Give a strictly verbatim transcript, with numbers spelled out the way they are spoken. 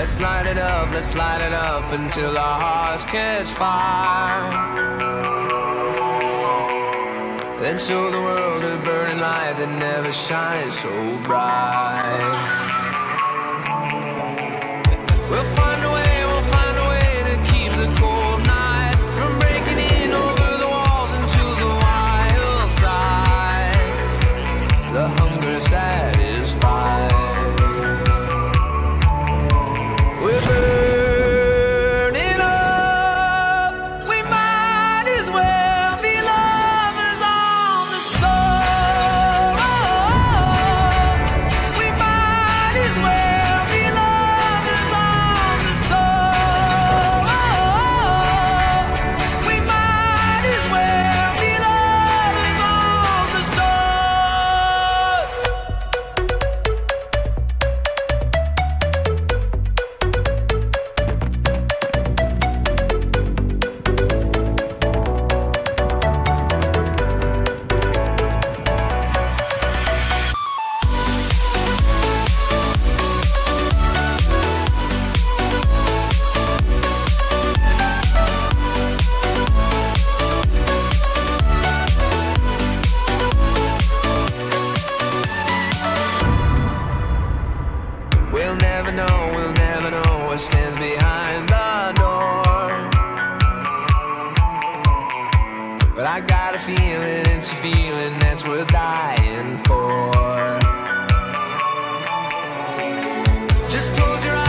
Let's light it up, let's light it up until our hearts catch fire. Then show the world a burning light that never shines so bright. We'll find a way, we'll find a way to keep the cold night from breaking in over the walls into the wild side. The hunger satisfied. We're burning up. We might as well be lovers on the soul. We might as well be lovers on the soul. We might as well be lovers on the We'll never know, we'll never know what stands behind the door. But I got a feeling, it's a feeling that's worth dying for. Just close your eyes.